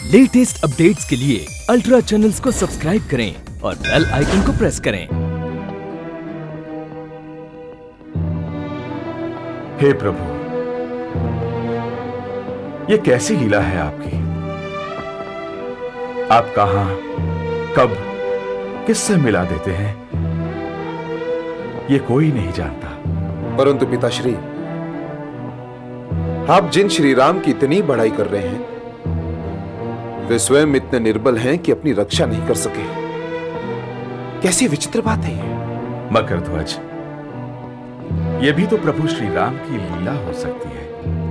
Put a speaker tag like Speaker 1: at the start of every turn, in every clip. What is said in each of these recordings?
Speaker 1: Latest updates के लिए ultra channels को सब्सक्राइब करें और बेल आइकन को प्रेस करें।
Speaker 2: हे प्रभु, ये कैसी लीला है आपकी। आप कहां, कब, किससे मिला देते हैं, ये कोई नहीं जानता।
Speaker 3: परंतु पिताश्री, आप जिन श्री राम की इतनी बड़ाई कर रहे हैं, वे स्वयं इतने निर्बल हैं कि अपनी रक्षा नहीं कर सके। कैसी विचित्र बात है ये।
Speaker 2: मकरध्वज, ये भी तो प्रभु श्री राम की लीला हो सकती है।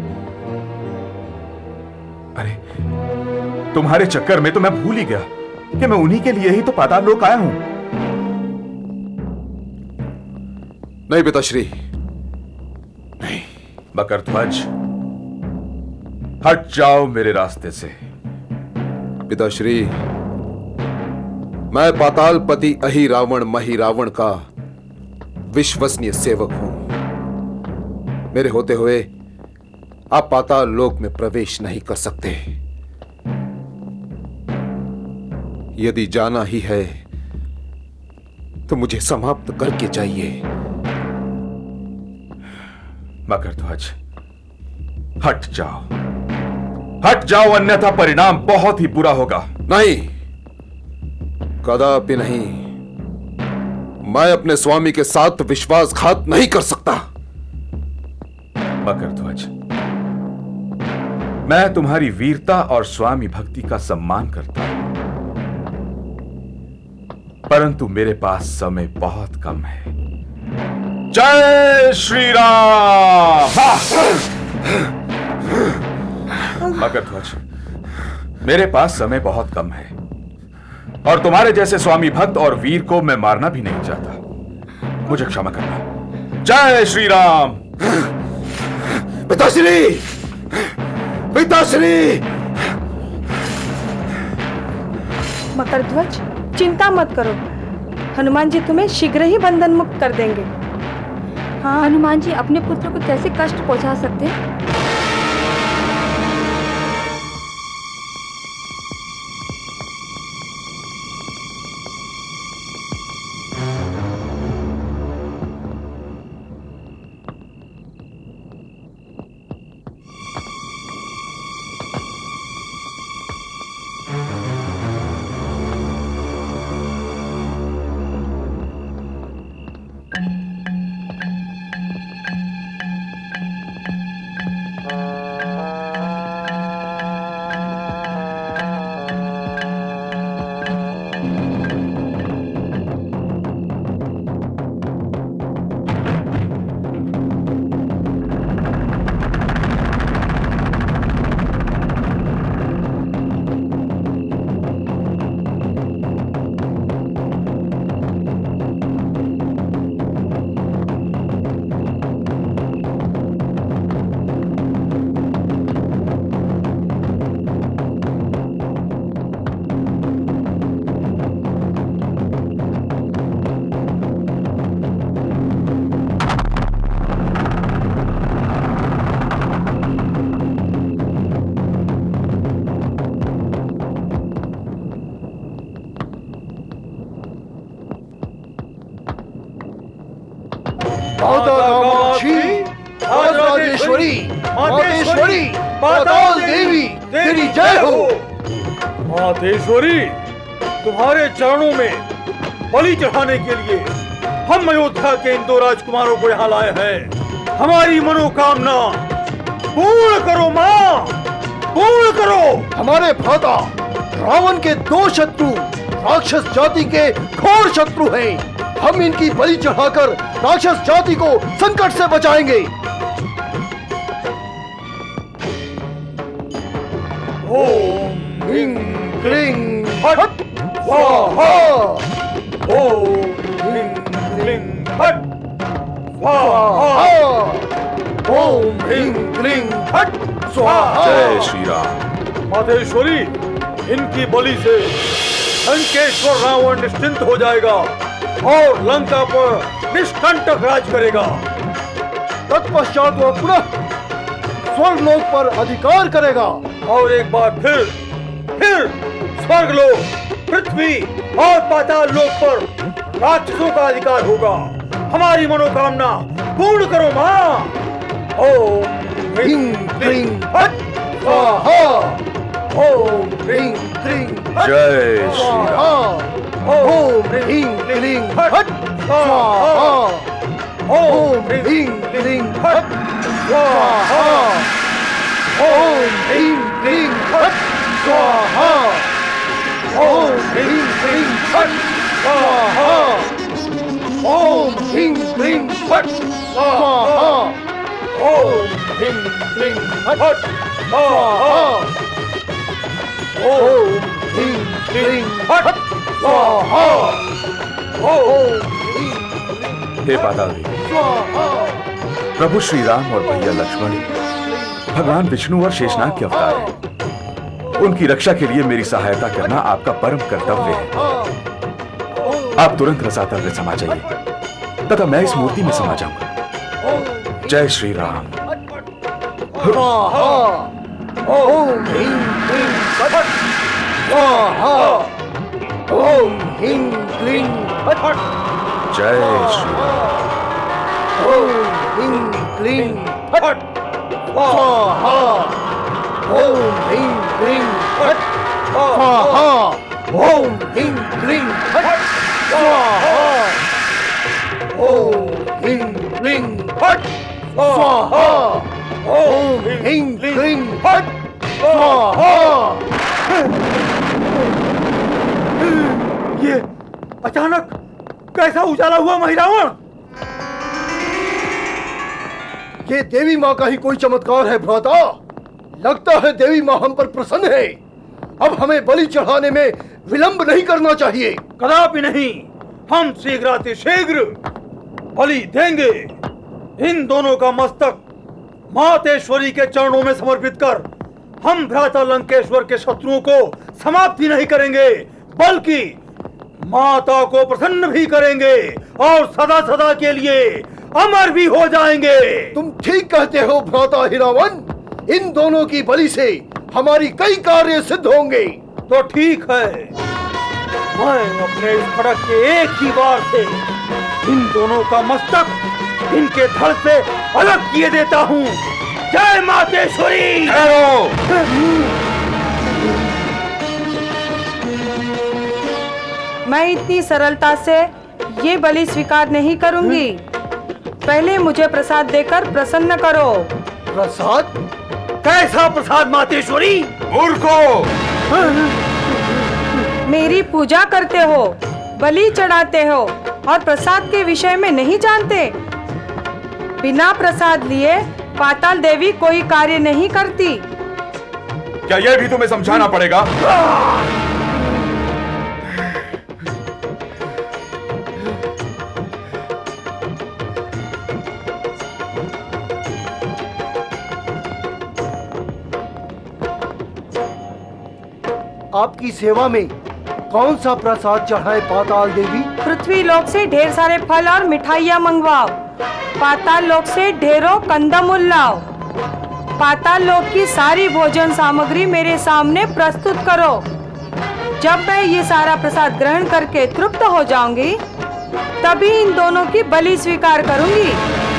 Speaker 2: अरे, तुम्हारे चक्कर में तो मैं भूल ही गया कि मैं उन्हीं के लिए ही तो पाताल लोक आया हूं।
Speaker 3: नहीं पिताश्री, नहीं।
Speaker 2: मकरध्वज, हट जाओ मेरे रास्ते से।
Speaker 3: पिताश्री, मैं पातालपति अहि रावण मही रावण का विश्वसनीय सेवक हूं। मेरे होते हुए आप पाताल लोक में प्रवेश नहीं कर सकते। यदि जाना ही है तो मुझे समाप्त करके जाइए।
Speaker 2: मकरध्वज, हट जाओ, हट जाओ, अन्यथा परिणाम बहुत ही बुरा होगा।
Speaker 3: नहीं, कदापि नहीं। मैं अपने स्वामी के साथ विश्वासघात नहीं कर सकता।
Speaker 2: मकरध्वज, मैं तुम्हारी वीरता और स्वामी भक्ति का सम्मान करता हूं, परंतु मेरे पास समय बहुत कम है। जय श्री राम। मकरध्वज, मेरे पास समय बहुत कम है और तुम्हारे जैसे स्वामी भक्त और वीर को मैं मारना भी नहीं चाहता। मुझे क्षमा करना। जय श्री राम।
Speaker 3: पिताश्री, पिताश्री।
Speaker 4: मकरध्वज, चिंता मत करो, हनुमान जी तुम्हें शीघ्र ही बंधन मुक्त कर देंगे।
Speaker 5: हाँ, हनुमान जी अपने पुत्र को कैसे कष्ट पहुंचा सकते हैं?
Speaker 6: मातेश्वरी, पाताल देवी तेरी जय हो। मातेश्वरी, तुम्हारे चरणों में बलि चढ़ाने के लिए हम अयोध्या के इन 2 राजकुमारों को यहाँ लाए हैं। हमारी मनोकामना पूर्ण करो माँ, पूर्ण करो।
Speaker 7: हमारे भ्राता रावण के 2 शत्रु राक्षस जाति के घोर शत्रु हैं। हम इनकी बलि चढ़ाकर राक्षस जाति को संकट से बचाएंगे।
Speaker 6: ओम ह्रीं क्लीं फट् स्वाहा। ओम ह्रीं क्लीं फट् स्वाहा। ओम ह्रीं क्लीं फट् स्वाहा।
Speaker 2: जय श्री राम।
Speaker 6: मातेश्वरी, इनकी बलि से लंकेश्वर रावण निश्चिंत हो जाएगा और लंका पर निष्कंटक राज करेगा।
Speaker 7: तत्पश्चात वह पुनः स्वर्गलोक पर अधिकार करेगा।
Speaker 6: और एक बार फिर फिर स्वर्गलोक, पृथ्वी और पाताल लोक पर राक्षसों का अधिकार होगा। हमारी मनोकामना पूर्ण करो माँ। ओम ह्रीं क्लीं फट स्वाहा। ओम ह्रीं क्लीं
Speaker 2: जय श्री राम।
Speaker 7: ओम ह्रीं क्लीं फट स्वाहा। ओम ह्रीं क्लीं फट स्वाहा। ओम ह्रीं क्लीं फट स्वाहा। ओम ह्रीं क्लीं फट स्वाहा। ओम ह्रीं क्लीं फट स्वाहा। ओम ह्रीं क्लीं फट स्वाहा। ओम ह्रीं क्लीं फट स्वाहा। ओम
Speaker 2: हे पातालदेवी, प्रभु श्री राम और भैया लक्ष्मण भगवान विष्णु और शेषनाग के अवतार हैं। उनकी रक्षा के लिए मेरी सहायता करना आपका परम कर्तव्य है। आप तुरंत रसातल में समा जाइए तथा मैं इस मूर्ति में समा जाऊंगा। जय श्री राम।
Speaker 7: ओम ह्रीं क्लीं फट स्वाहा। ओम ह्रीं क्लीं फट।
Speaker 2: जय श्री राम।
Speaker 7: ओम ह्रीं क्लीं फट स्वाहा। ओम ह्रीं क्लीं फट स्वाहा। ओम ह्रीं क्लीं फट स्वाहा। ओम ह्रीं क्लीं फट स्वाहा। ओम ह्रीं क्लीं फट स्वाहा।
Speaker 6: ये अचानक कैसा उजाला हुआ महिरावण?
Speaker 7: ये देवी माँ का ही कोई चमत्कार है भ्राता। लगता है देवी माँ हम पर प्रसन्न है। अब हमें बलि चढ़ाने में विलंब नहीं करना चाहिए।
Speaker 6: कदापि नहीं। हम शीघ्रातिशीघ्र बलि देंगे। इन दोनों का मस्तक मातेश्वरी के चरणों में समर्पित कर हम भ्राता लंकेश्वर के शत्रुओं को समाप्ति नहीं करेंगे, बल्कि माता को प्रसन्न भी करेंगे और सदा सदा के लिए अमर भी हो जाएंगे।
Speaker 7: तुम ठीक कहते हो भ्राता हिरावन। इन दोनों की बलि से हमारी कई कार्य सिद्ध होंगे।
Speaker 6: तो ठीक है, मैं अपने इस खड़क के एक ही बार से इन दोनों का मस्तक इनके धड़ से अलग किए देता हूँ। जय मातेश्वरी।
Speaker 4: मैं इतनी सरलता से ये बलि स्वीकार नहीं करूंगी। पहले मुझे प्रसाद देकर प्रसन्न करो।
Speaker 7: प्रसाद?
Speaker 6: कैसा प्रसाद मातेश्वरी?
Speaker 2: मूर्खो!
Speaker 4: मेरी पूजा करते हो, बलि चढ़ाते हो और प्रसाद के विषय में नहीं जानते। बिना प्रसाद लिए पाताल देवी कोई कार्य नहीं करती।
Speaker 2: क्या यह भी तुम्हें समझाना पड़ेगा?
Speaker 7: आपकी सेवा में कौन सा प्रसाद चढ़ाए पाताल देवी?
Speaker 4: पृथ्वी लोक से ढेर सारे फल और मिठाइयाँ मंगवाओ। पाताल लोक से ढेरों कंदमूल लाओ। पाताल लोक की सारी भोजन सामग्री मेरे सामने प्रस्तुत करो। जब मैं ये सारा प्रसाद ग्रहण करके तृप्त हो जाऊंगी, तभी इन दोनों की बलि स्वीकार करूंगी।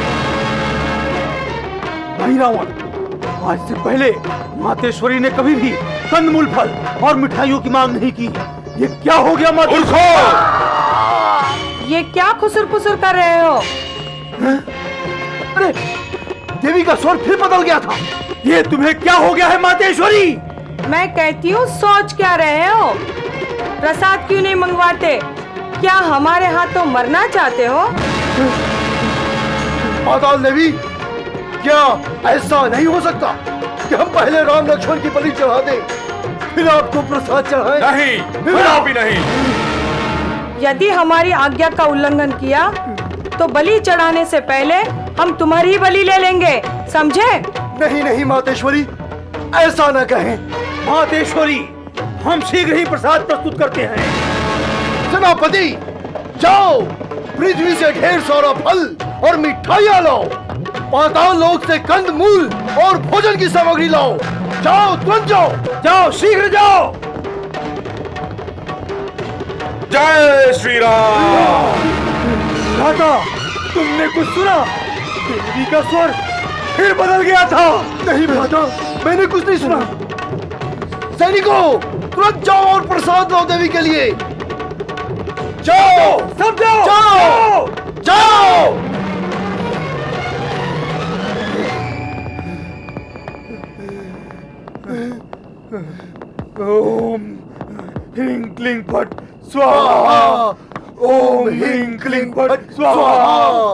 Speaker 6: महिरावण, आज से पहले मातेश्वरी ने कभी भी कंदमूल फल और मिठाइयों की मांग नहीं की। ये क्या हो गया मातेश्वरी?
Speaker 4: ये क्या खुसुर-पुसुर कर रहे हो?
Speaker 7: अरे, देवी का स्वर फिर बदल गया था।
Speaker 6: ये तुम्हें क्या हो गया है मातेश्वरी?
Speaker 4: मैं कहती हूँ, सोच क्या रहे हो? प्रसाद क्यों नहीं मंगवाते? क्या हमारे हाथों मरना चाहते हो?
Speaker 7: पाताल देवी, क्या ऐसा नहीं हो सकता कि हम पहले राम लक्ष्मण की बलि चढ़ा दें, फिर आपको प्रसाद चढ़ाएं?
Speaker 2: नहीं, फिर भी नहीं।
Speaker 4: यदि हमारी आज्ञा का उल्लंघन किया तो बलि चढ़ाने से पहले हम तुम्हारी बलि ले लेंगे, समझे?
Speaker 7: नहीं नहीं मातेश्वरी, ऐसा न कहें।
Speaker 6: मातेश्वरी, हम शीघ्र ही प्रसाद प्रस्तुत करते हैं।
Speaker 7: सेनापति, जाओ पृथ्वी से ढेर सारा फल और मिठाइयाँ लाओ। पाताल लोक से कंद मूल और भोजन की सामग्री लाओ। जाओ, तुरंत जाओ।
Speaker 6: जाओ, शीघ्र जाओ।
Speaker 2: जय श्री राम।
Speaker 6: भ्राता, तुमने कुछ सुना? देवी का स्वर फिर बदल गया था।
Speaker 7: नहीं भ्राता, मैंने कुछ नहीं सुना। सैनिकों, तुरंत जाओ और प्रसाद लाओ देवी के लिए। जाओ,
Speaker 6: सब जाओ,
Speaker 7: जाओ, जाओ।
Speaker 6: ओम ह्रीं क्लीं फट स्वाहा। ओम ह्रीं क्लीं फट स्वाहा।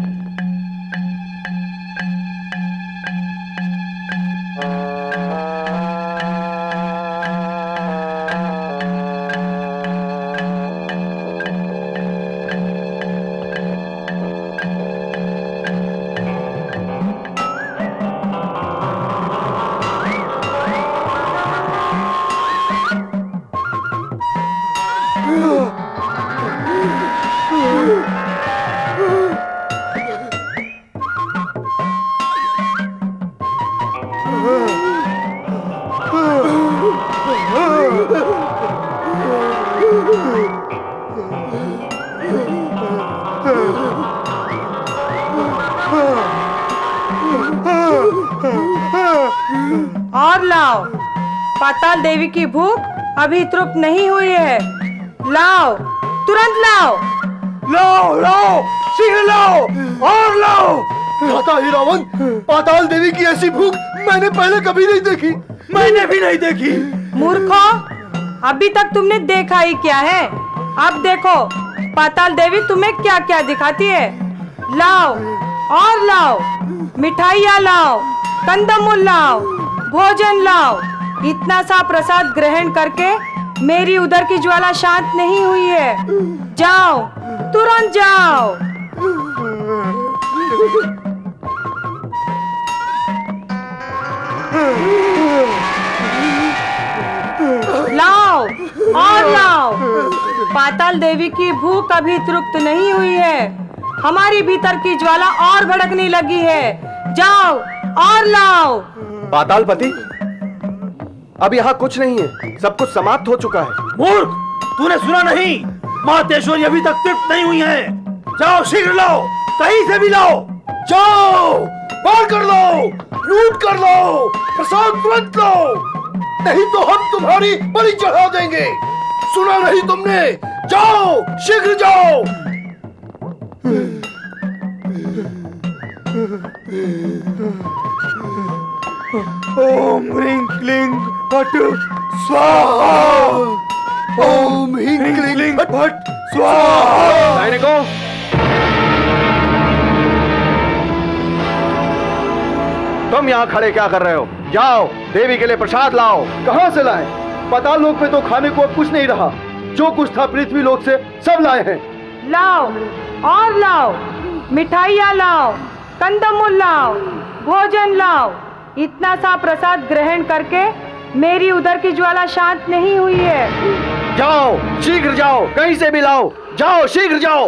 Speaker 4: और लाओ, पाताल देवी की भूख अभी तृप्त नहीं हुई है। लाओ, तुरंत लाओ।
Speaker 6: लाओ, लाओ, शीघ्र लाओ, और लाओ।
Speaker 7: भ्राता हीरावन, पाताल देवी की ऐसी भूख मैंने पहले कभी नहीं देखी।
Speaker 6: मैंने भी नहीं देखी।
Speaker 4: मूर्खो, अभी तक तुमने देखा ही क्या है? अब देखो पाताल देवी तुम्हें क्या क्या दिखाती है। लाओ और लाओ, मिठाइयाँ लाओ, कंदमूल लाओ, भोजन लाओ। इतना सा प्रसाद ग्रहण करके मेरी उदर की ज्वाला शांत नहीं हुई है। जाओ, तुरंत जाओ। लाओ और लाओ। पाताल देवी की भूख अभी तृप्त नहीं हुई है। हमारी भीतर की ज्वाला और भड़कने लगी है। जाओ और लाओ।
Speaker 7: पातालपति, अब यहाँ कुछ नहीं है, सब कुछ समाप्त हो चुका है।
Speaker 6: मूर्ख, तूने सुना नहीं? मातेश्वरी अभी तक तृप्त नहीं हुई है। जाओ, शीघ्र लाओ, कहीं से भी लाओ।
Speaker 7: जाओ, पार कर लो, लूट कर लो, प्रसाद तुरंत लो, नहीं तो हम तुम्हारी बलि चढ़ा देंगे। सुना नहीं तुमने? जाओ, शीघ्र जाओ।
Speaker 6: ओम ह्रीं क्लीं फट स्वाहा।
Speaker 7: ओम ह्रीं क्लीं
Speaker 6: फट स्वाहा।
Speaker 7: सैनिकों, तुम यहाँ खड़े क्या कर रहे हो? जाओ, देवी के लिए प्रसाद लाओ। कहाँ से लाए? पाताल लोक में तो खाने को अब कुछ नहीं रहा। जो कुछ था पृथ्वी लोक से सब लाए हैं।
Speaker 4: लाओ और लाओ, मिठाइयाँ लाओ, कंदमूल लाओ, भोजन लाओ। इतना सा प्रसाद ग्रहण करके मेरी उदर की ज्वाला शांत नहीं हुई है।
Speaker 7: जाओ, शीघ्र जाओ, कहीं से भी लाओ। जाओ, शीघ्र जाओ।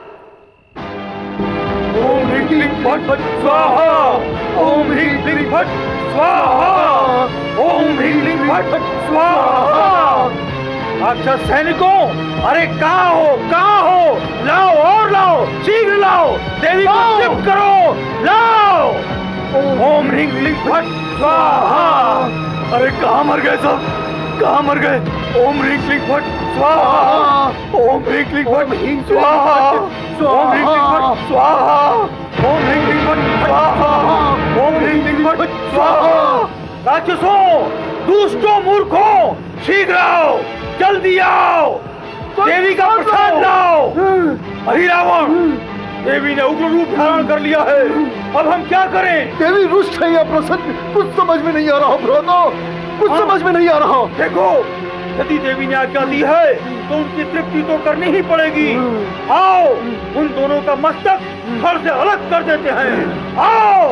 Speaker 6: ओम ह्रीं क्लीं फट स्वाहा। ओम ह्रीं क्लीं फट स्वाहा। ओम ह्रीं क्लीं फट स्वाहा। अच्छा सैनिकों, अरे कहाँ हो, कहाँ हो? लाओ और लाओ, शीघ्र लाओ, देवी को तृप्त करो। लाओ। ओम ह्रीं क्लीं फट स्वाहा। अरे कहाँ मर गए सब? कहाँ मर गए? ओम ह्रीं क्लीं फट स्वाहा। ओम ह्रीं क्लीं फट स्वाहा। ओम ह्रीं क्लीं फट स्वाहा। ओम ह्रीं क्लीं फट स्वाहा। ओम ह्रीं क्लीं फट स्वाहा। राक्षसों, दुष्टों, मूर्खों, शीघ्र आओ, जल्दी आओ, देवी का प्रसाद लाओ। अहि रावण, देवी ने उग्र रूप धारण कर लिया है, अब हम क्या करें?
Speaker 7: देवी रुष्ट है या प्रसन्न, कुछ समझ में नहीं आ रहा भ्राता, कुछ समझ में नहीं आ रहा।
Speaker 6: देखो, यदि देवी ने आज्ञा दी है तो उनकी तृप्ति तो करनी ही पड़ेगी। आओ, उन दोनों का मस्तक धड़ से अलग कर देते हैं। आओ।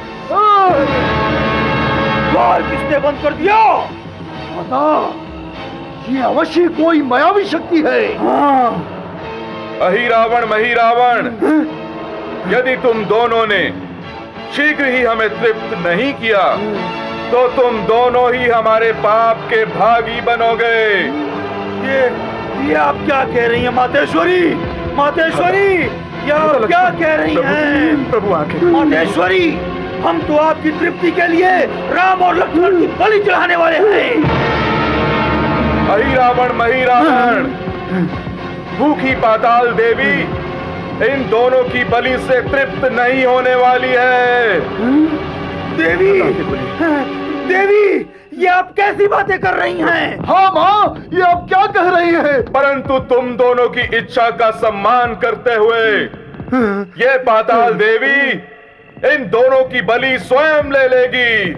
Speaker 6: द्वार किसने बंद कर दिया?
Speaker 7: माता, ये अवश्य कोई मायावी शक्ति है।
Speaker 6: हाँ।
Speaker 2: अहि रावण मही रावण, यदि तुम दोनों ने शीघ्र ही हमें तृप्त नहीं किया तो तुम दोनों ही हमारे पाप के भागी बनोगे।
Speaker 6: ये आप क्या कह रही हैं मातेश्वरी? मातेश्वरी, ये आप क्या कह रही हैं?
Speaker 2: प्रभु आंखें।
Speaker 6: मातेश्वरी, हम तो आपकी तृप्ति के लिए राम और लक्ष्मण की बलि चढ़ाने वाले हैं।
Speaker 2: मही रावण, मही रावण, भूखी पाताल देवी इन दोनों की बलि से तृप्त नहीं होने वाली है।
Speaker 6: देवी, देवी, ये आप कैसी बातें कर रही हैं?
Speaker 7: हाँ माँ, ये आप क्या कह रही हैं?
Speaker 2: परंतु तुम दोनों की इच्छा का सम्मान करते हुए ये पाताल देवी इन दोनों की बलि स्वयं ले लेगी।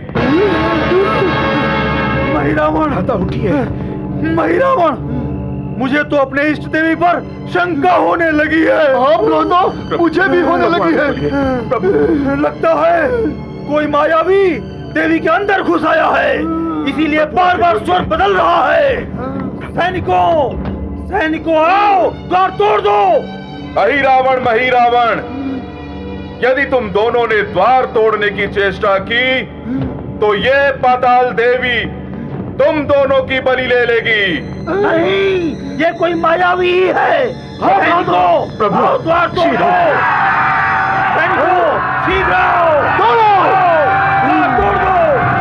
Speaker 6: मही रावण,
Speaker 2: उठिए।
Speaker 6: मही रावण, मुझे तो अपने इष्ट देवी पर शंका होने लगी है।
Speaker 7: आप तो मुझे भी होने लगी है।
Speaker 6: लगता है कोई मायावी देवी के अंदर घुस आया है, इसीलिए बार बार स्वर बदल रहा है। सैनिकों, सैनिकों आओ, द्वार तोड़ दो।
Speaker 2: मही रावण, मही रावण, यदि तुम दोनों ने द्वार तोड़ने की चेष्टा की तो ये पाताल देवी तुम दोनों की बलि ले लेगी।
Speaker 6: नहीं, ये कोई मायावी ही है। सैनिकों,
Speaker 2: प्रभु,
Speaker 6: आओ, द्वार तोड़ दो। सैनिकों, शीघ्र आओ, तोड़ो, द्वार तोड़ दो।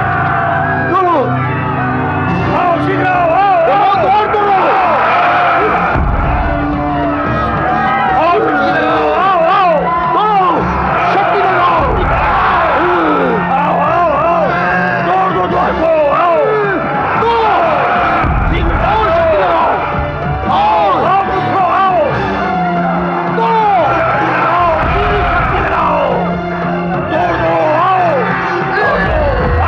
Speaker 6: आओ, शीघ्र आओ, द्वार तोड़ो। आओ, आओ, आओ, तोड़ो, शक्ति लगाओ। आओ, आओ, आओ, तोड़ दो द्वार को, आओ, तोड़ो, शीघ्र आओ, शक्ति लगाओ। आओ, आओ, उठो, आओ, तोड़ो, आओ, पूरी शक्ति लगाओ, तोड़ दो, आओ, तोड़ दो,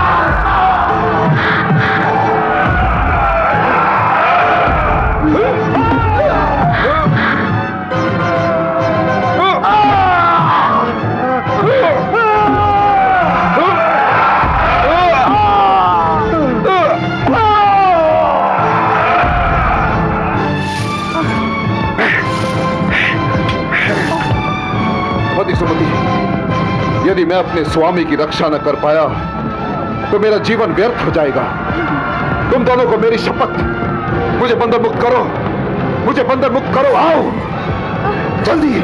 Speaker 3: मती सुमति, यदि मैं अपने स्वामी की रक्षा न कर पाया तो मेरा जीवन व्यर्थ हो जाएगा। तुम दोनों को मेरी शपथ, मुझे बंधन मुक्त करो, मुझे बंधन मुक्त करो। आओ जल्दी,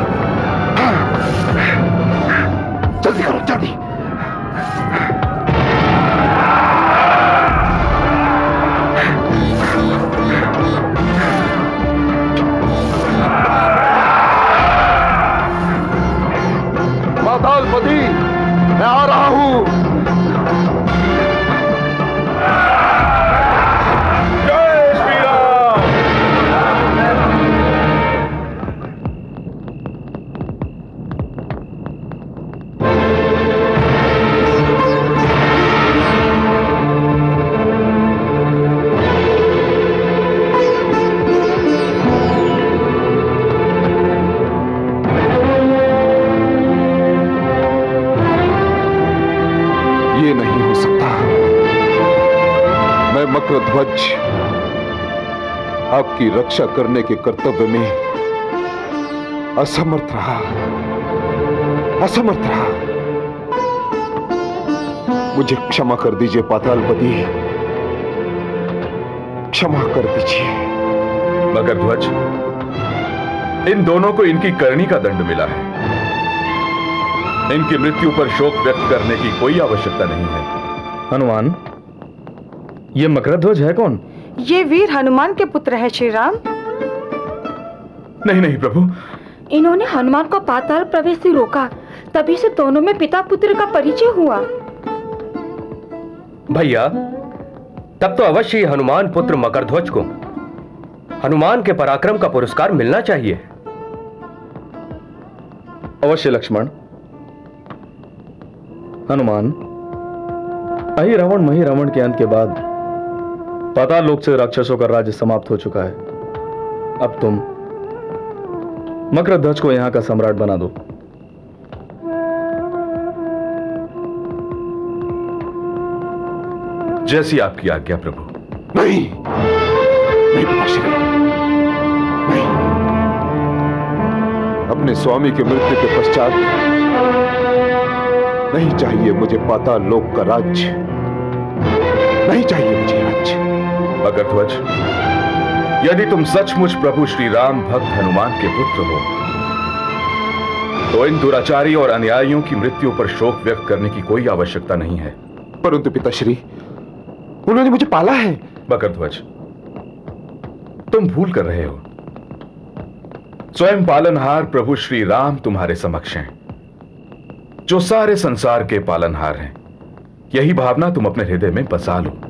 Speaker 3: जल्दी करो, जल्दी। पातालपति, मैं आ रहा हूं।
Speaker 2: जय श्री राम।
Speaker 3: ये नहीं हो सकता। मैं मकरध्वज आपकी रक्षा करने के कर्तव्य में असमर्थ रहा, असमर्थ रहा। मुझे क्षमा कर दीजिए पातालपति, क्षमा कर दीजिए।
Speaker 2: मकरध्वज, इन दोनों को इनकी करनी का दंड मिला है। इनकी मृत्यु पर शोक व्यक्त करने की कोई आवश्यकता नहीं है।
Speaker 8: हनुमान, ये मकरध्वज है कौन?
Speaker 4: ये वीर हनुमान के पुत्र है श्री राम।
Speaker 2: नहीं नहीं प्रभु,
Speaker 5: इन्होंने हनुमान को पाताल प्रवेश से रोका, तभी से दोनों में पिता पुत्र का परिचय हुआ।
Speaker 9: भैया, तब तो अवश्य हनुमान पुत्र मकरध्वज को हनुमान के पराक्रम का पुरस्कार मिलना चाहिए।
Speaker 8: अवश्य लक्ष्मण। हनुमान, अहि रावण मही रावण के अंत के बाद पाताल लोक से राक्षसों का राज्य समाप्त हो चुका है। अब तुम मकरध्वज को यहां का सम्राट बना दो।
Speaker 2: जैसी आपकी आज्ञा प्रभु।
Speaker 3: नहीं, नहीं पिताश्री, नहीं। अपने स्वामी के मृत्यु के पश्चात नहीं चाहिए मुझे पाताल लोक का राज्य, नहीं चाहिए मुझे राज्य।
Speaker 2: मकरध्वज, यदि तुम सचमुच प्रभु श्री राम भक्त हनुमान के पुत्र हो तो इन दुराचारी और अन्यायियों की मृत्यु पर शोक व्यक्त करने की कोई आवश्यकता नहीं है।
Speaker 3: परंतु पिताश्री, उन्होंने मुझे पाला है।
Speaker 2: मकरध्वज, तुम भूल कर रहे हो। स्वयं पालनहार प्रभु श्री राम तुम्हारे समक्ष हैं, जो सारे संसार के पालनहार हैं। यही भावना तुम अपने हृदय में बसा लो।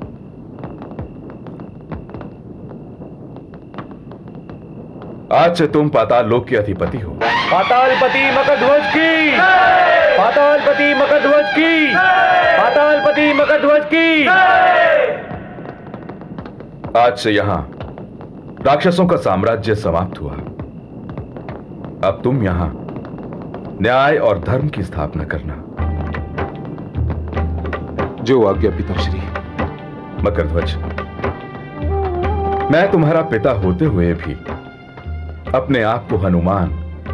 Speaker 2: आज से तुम पाताल लोक के अधिपति हो।
Speaker 9: पातालपति मकरध्वज की, पातालपति मकरध्वज की, पातालपति मकरध्वज की।
Speaker 2: आज से यहां राक्षसों का साम्राज्य समाप्त हुआ। अब तुम यहां न्याय और धर्म की स्थापना करना।
Speaker 3: जो आज्ञा पिताश्री।
Speaker 2: मकरध्वज, मैं तुम्हारा पिता होते हुए भी अपने आप को हनुमान,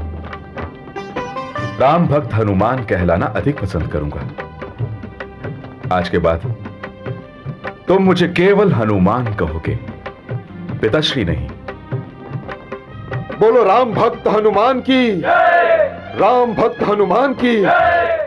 Speaker 2: राम भक्त हनुमान कहलाना अधिक पसंद करूंगा। आज के बाद तुम मुझे केवल हनुमान कहोगे, पिताश्री नहीं।
Speaker 3: बोलो राम भक्त हनुमान की, राम भक्त हनुमान की।